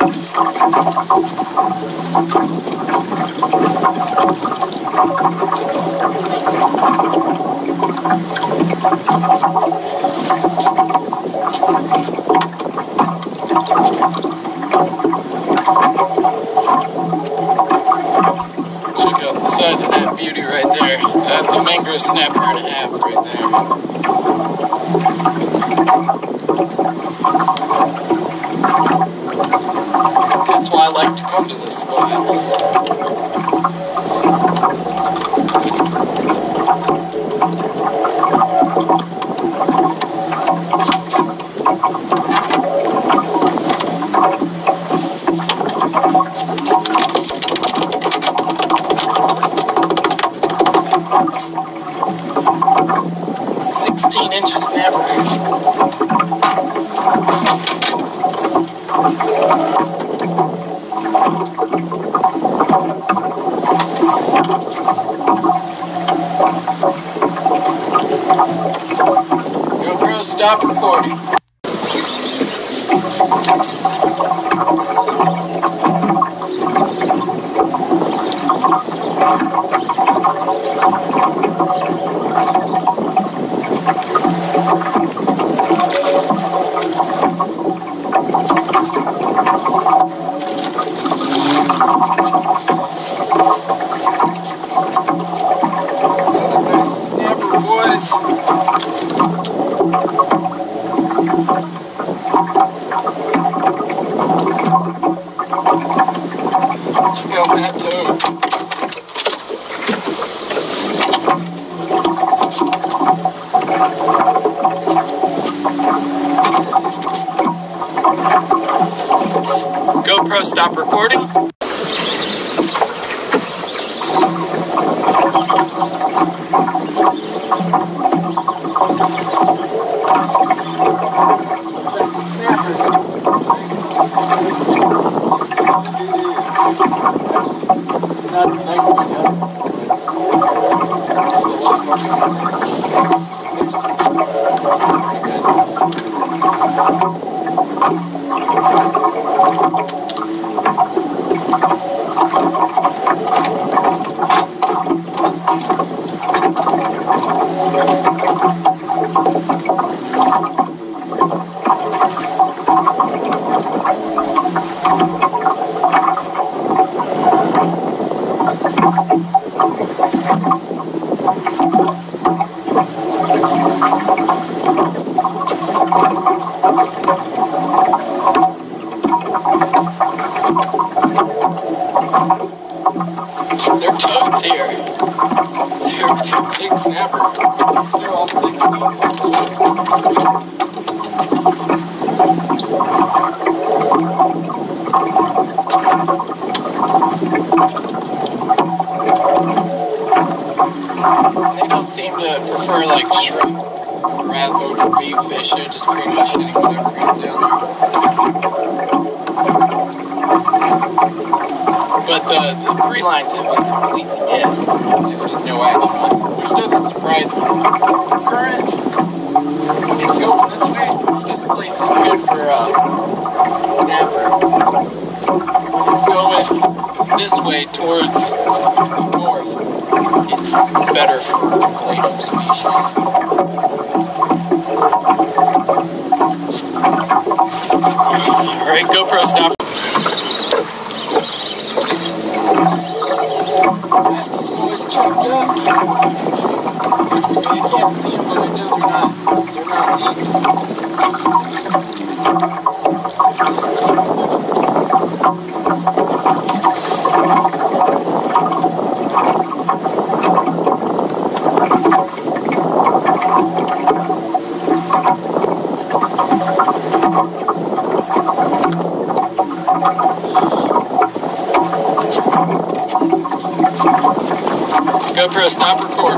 Size of that beauty right there. That's a mangrove snapper and a half right there. That's why I like to come to this spot. 16-inch snapper. GoPro, stop recording. GoPro, stop recording. That's a snapper. It's not as nice as the other. They're toads here. They're big snappers. They're all 16. They don't seem to prefer like shrimp, crab over big fish. They're just pretty much hitting whatever goes down there. But the tree lines have been completely dead. There's just no action on it, which doesn't surprise me. Current is going this way. This place is good for snapper. It's going this way towards the north. It's better for pelagic species. Alright, GoPro, stop. These boys choked up. You can't see them, but I know they're not deep. GoPro, stop recording.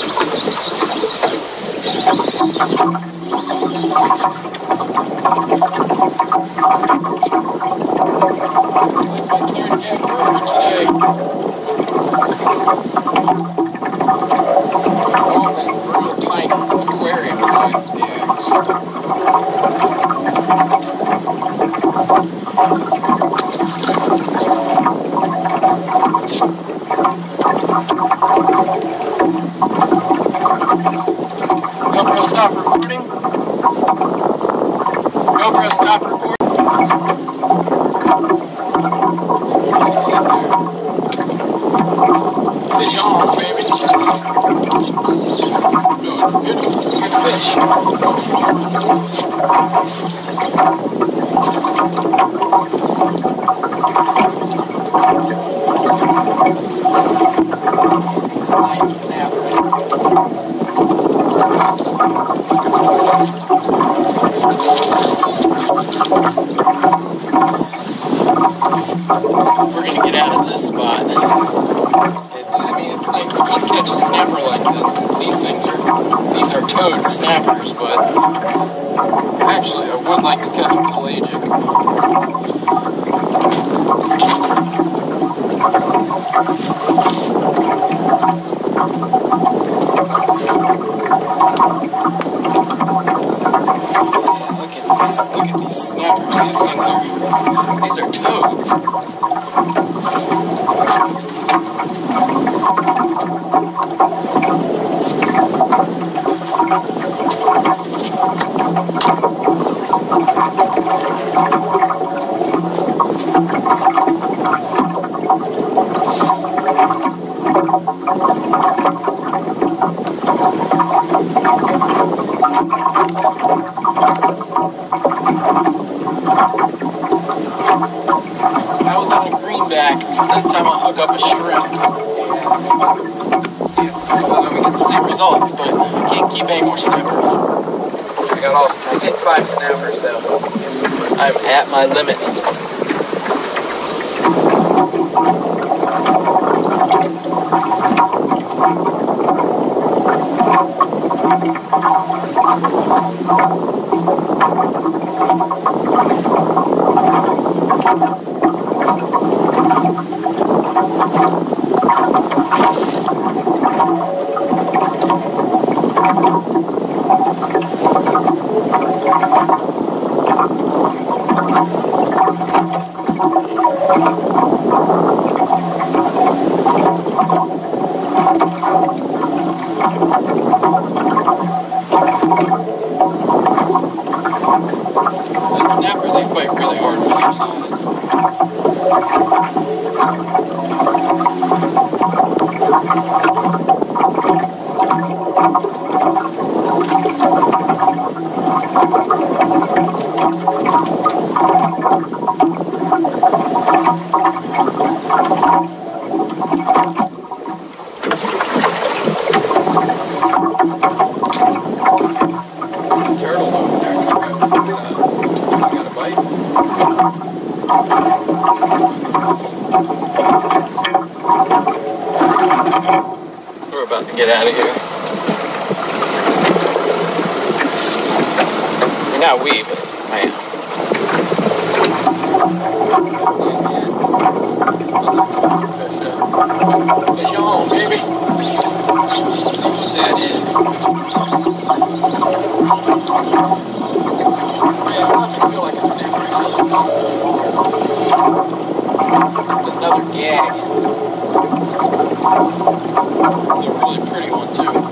Real tiny aquarium sized bags. stop recording. Fish on, baby. No, it's a good fish. Nice snapper. We're gonna get out of this spot. I mean, it's nice to catch a snapper like this because these are toad snappers, but actually I would like to catch a pelagic. Look at these snappers. These are toads. I was on a greenback. This time I'll hook up a shrimp and see if we get the same results, but I can't keep any more snappers. I hit 5 snappers, so I'm at my limit. They fight really hard with their size. Turtle over there. I got a bite. We're about to get out of here. Or not we, but I am. Fish on, baby. Let's see what that is. Man, it doesn't feel like a snapper. It's another gag. It's a really pretty one too.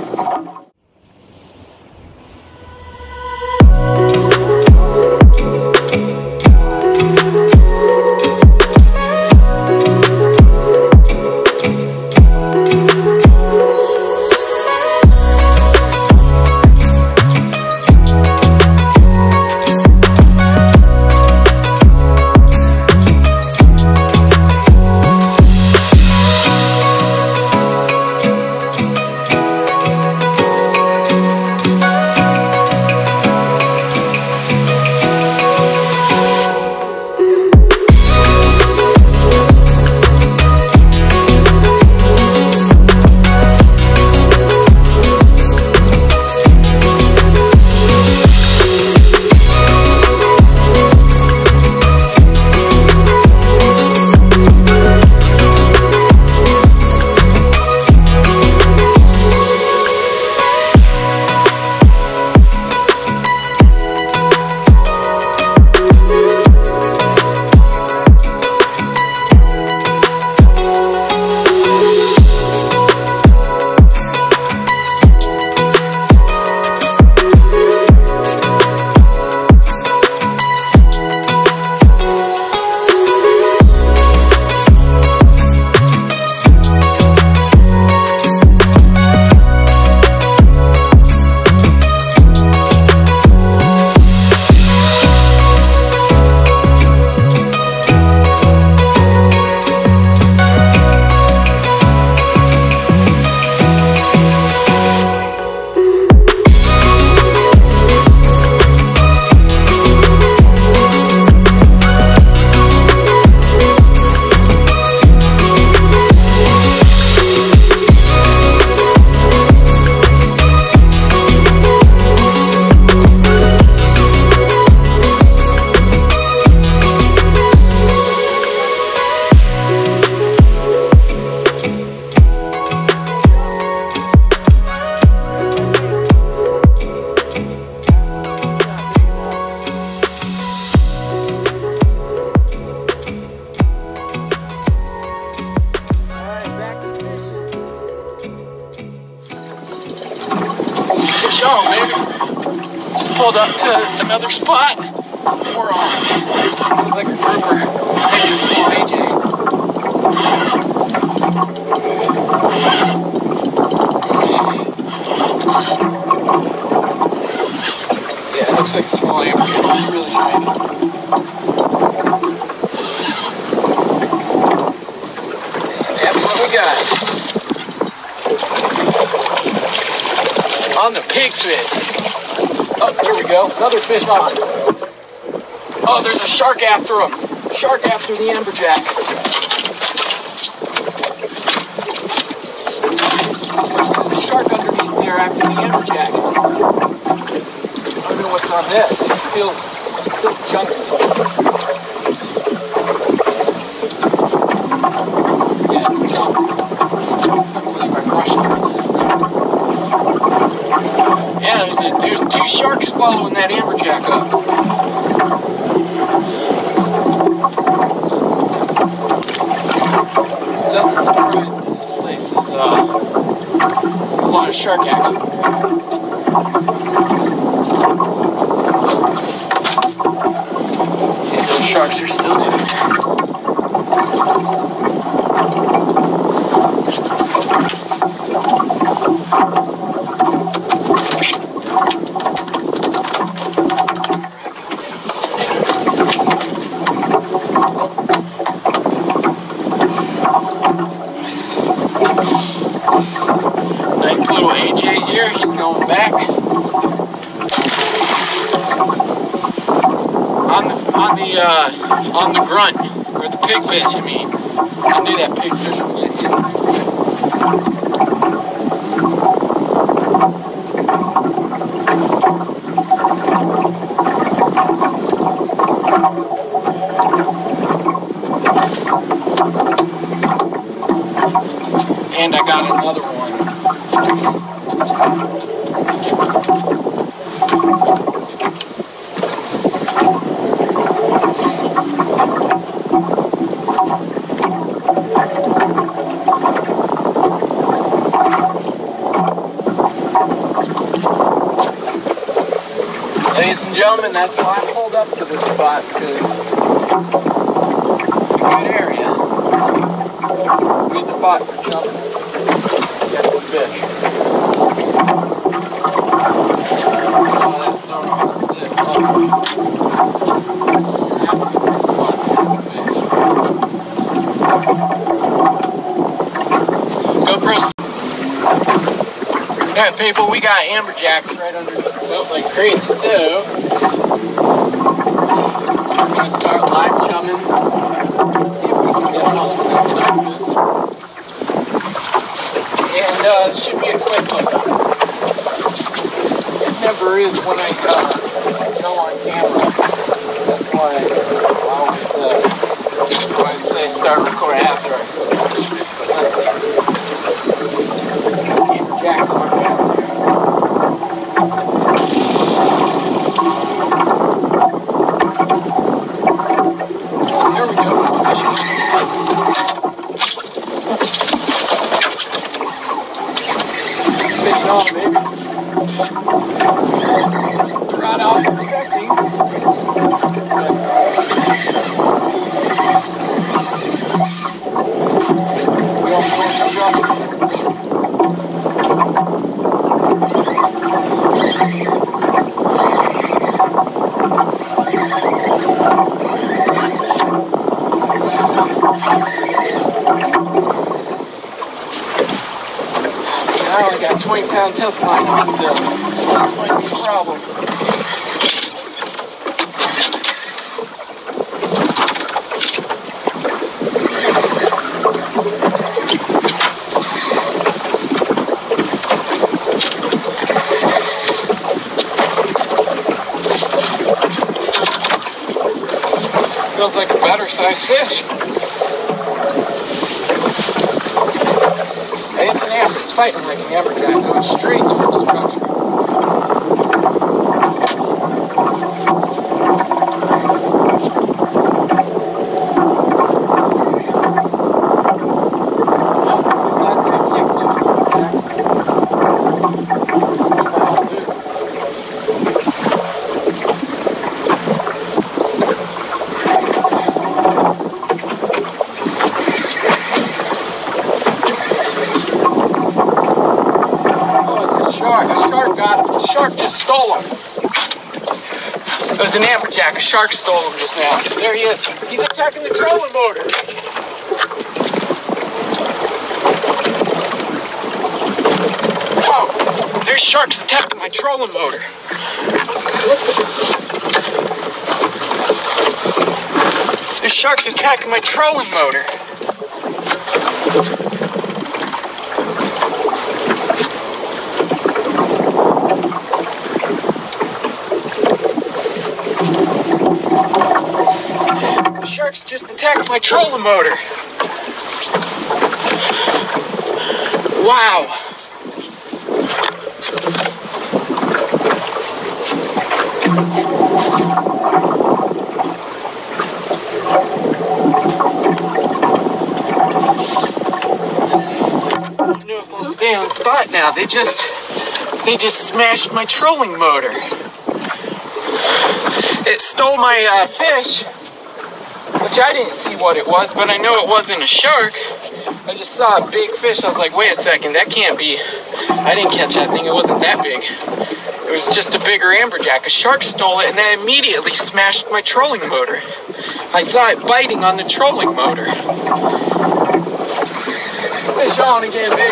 pulled up to another spot. We're on. Feels like a grouper. Maybe a small AJ. Yeah, it looks like a small amberjack. It's really tiny. That's what we got. On the pigfish. Oh, there we go. Another fish on. Oh, there's a shark after him. Shark after the amberjack. There's a shark underneath there after the amberjack. I don't know what's on this. It feels junky. Yeah, it's junk. I believe I brushed over this. Yeah, there's two sharks following that amberjack up. Doesn't surprise me. This place is a lot of shark action. See if those sharks are still down there. Nice little AJ here, he's going back. On the grunt, or the pigfish, I mean. I knew that pigfish would get hit. And I got another one. Ladies and gentlemen, that's why I pulled up to this spot, because it's a good area. Good spot for jumping. Get the fish. I saw that sonar on the cliff. GoPro's. Alright, people, we got amberjacks right under the boat like crazy, so we're gonna start live chumming. See if we can get them up to the surface. And it should be a quick one. It never is when I go on camera. That's why I always say start recording after I finish it. But let's see. Amberjacks on camera. There we go. Fish on, baby. The rod I was expecting. We all going to drop. I only got a 20-pound test line on, so that might be a problem. Feels like a better sized fish. It's an amber. It's fighting like an amberjack, going straight towards the structure. stole him. It was an amberjack. A shark stole him just now. There he is. He's attacking the trolling motor. Whoa! There's sharks attacking my trolling motor. There's sharks attacking my trolling motor. The sharks just attacked my trolling motor. Wow. I don't know if I'll stay on spot now. They just smashed my trolling motor. It stole my fish, which I didn't see what it was, but I know it wasn't a shark. I just saw a big fish. I was like, wait a second, that can't be. I didn't catch that thing. It wasn't that big. It was just a bigger amberjack. A shark stole it, and that immediately smashed my trolling motor. I saw it biting on the trolling motor. Fish on again, big.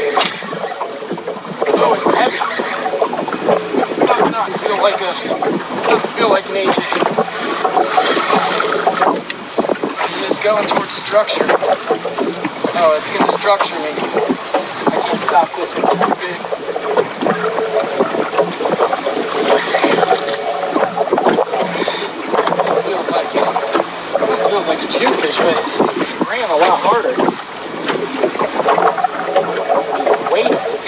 Oh, it's heavy. Does not feel like doesn't feel like an agent. It's going towards structure. Oh, it's going to structure me. I can't stop this one. It's too big. This feels like a jewfish, but it ran a lot harder. Weight of it.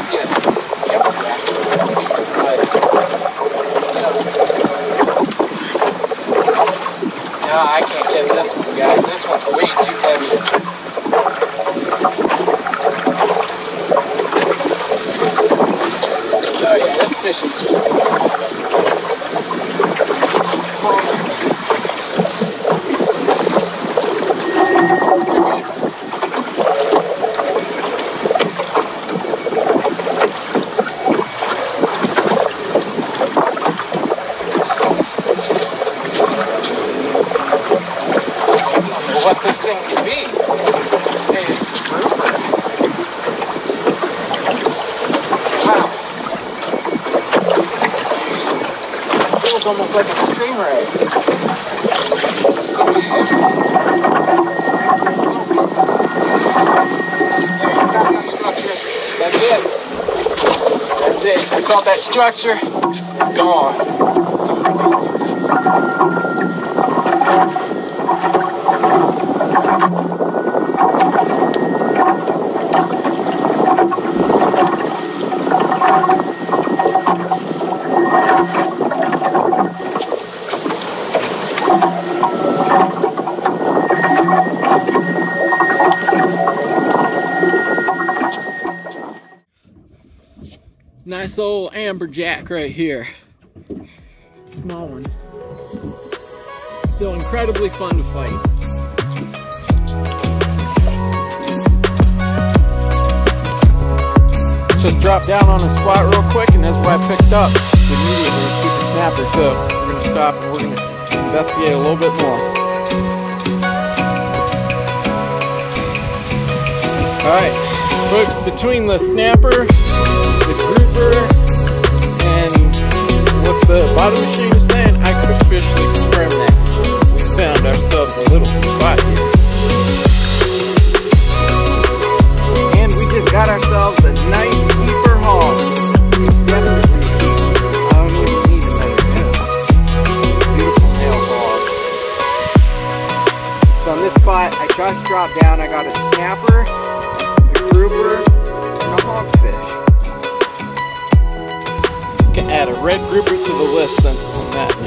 No, I can't get this one, guys. This one's way too heavy. Oh yeah, this fish is just... what this thing could be. Hey, it's a grouper. Wow. It feels almost like a stingray. So that's it. That's it. I felt that structure. Gone. Nice old amberjack right here. Small one. Still incredibly fun to fight. Just dropped down on a spot real quick, and that's what I picked up immediately to keep the snapper. So we're gonna stop and we're gonna investigate a little bit more. Alright, folks, between the snapper, the grouper, and what the bottom machine was saying, I could officially confirm that we found ourselves a little spot here. And we just got ourselves a nice keeper hog. Definitely a keeper. I don't even need to measure him. Beautiful male hog. So on this spot, I just dropped down. I got a snapper, a grouper, and a hogfish. Add a red grouper to the list on that.